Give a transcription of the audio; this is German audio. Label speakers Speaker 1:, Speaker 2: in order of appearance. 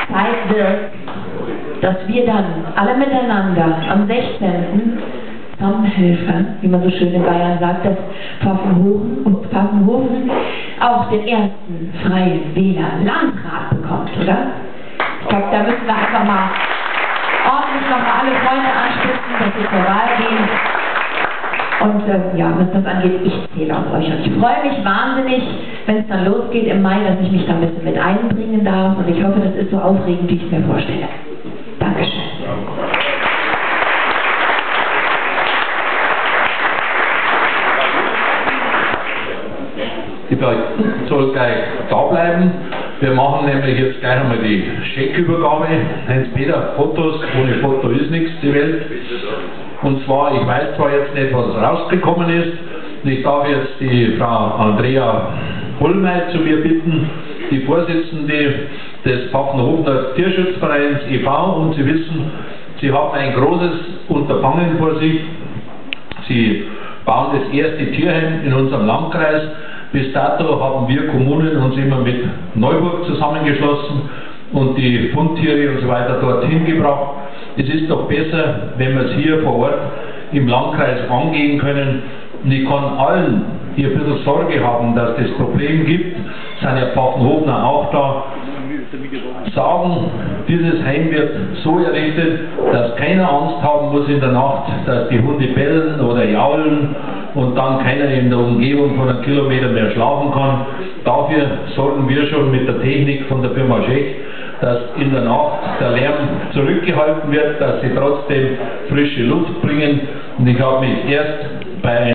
Speaker 1: Zeit wird, dass wir dann alle miteinander am 16. zusammenhelfen, wie man so schön in Bayern sagt, dass Pfaffenhofen auch den ersten freien Wähler-Landrat bekommt, oder? Ich glaube, da müssen wir einfach mal ordentlich nochmal alle Freunde anspitzen, dass wir zur Wahl gehen. Und ja, was das angeht, ich zähle auf euch. Und ich freue mich wahnsinnig, wenn es dann losgeht im Mai, dass ich mich da ein bisschen mit einbringen darf. Und ich hoffe, das ist so aufregend, wie ich es mir vorstelle. Dankeschön.
Speaker 2: Ich soll gleich da bleiben. Wir machen nämlich jetzt gleich einmal die Scheckübergabe. Heinz-Peter, Fotos, ohne Foto ist nichts, die Welt. Und zwar, ich weiß zwar jetzt nicht, was rausgekommen ist. Ich darf jetzt die Frau Andrea Hollmey zu mir bitten, die Vorsitzende des Pfaffenhofener Tierschutzvereins e.V. Und Sie wissen, Sie haben ein großes Unterfangen vor sich. Sie bauen das erste Tierheim in unserem Landkreis. Bis dato haben wir Kommunen uns immer mit Neuburg zusammengeschlossen und die Fundtiere und so weiter dorthin gebracht. Es ist doch besser, wenn wir es hier vor Ort im Landkreis angehen können. Und ich kann allen, die ein bisschen Sorge haben, dass es das Problem gibt, sind ja Pfaffenhofener auch da, sagen, dieses Heim wird so errichtet, dass keiner Angst haben muss in der Nacht, dass die Hunde bellen oder jaulen und dann keiner in der Umgebung von einem Kilometer mehr schlafen kann. Dafür sorgen wir schon mit der Technik von der Firma Scheck, dass in der Nacht der Lärm zurückgehalten wird, dass sie trotzdem frische Luft bringen. Und ich habe mich erst bei